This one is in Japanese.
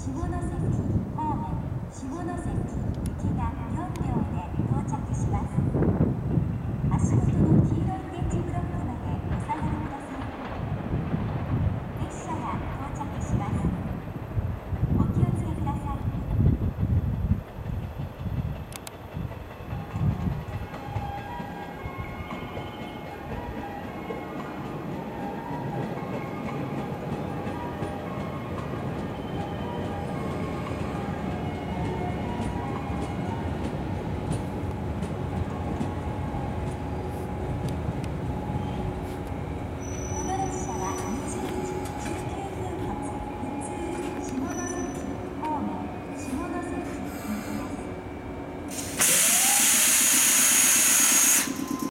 下関方面下関行きが4両で到着します。足元の T